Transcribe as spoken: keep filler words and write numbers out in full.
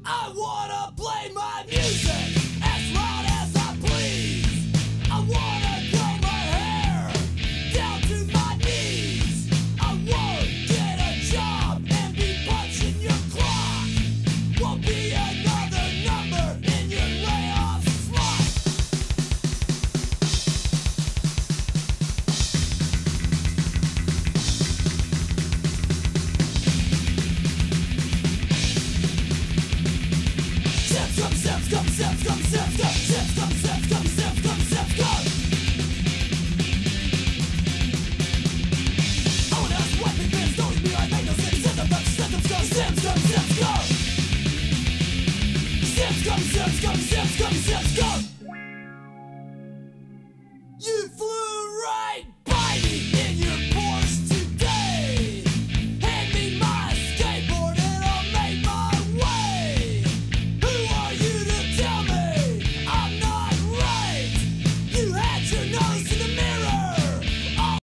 I wanna play my music as loud as I please. I wanna grow my hair down to my knees. I won't get a job and be punching your clock. Won't be another number in your layoff slot. Sips, come, sips, come, sips, come, sips, come, sips, come, sips, come, sips, come, sips, come. I wanna ask what big fans don't be like, make no sense. Sips, come, sips, come, sips, come, sips, come. Sips, come, sips, come, sips, come, sips, come.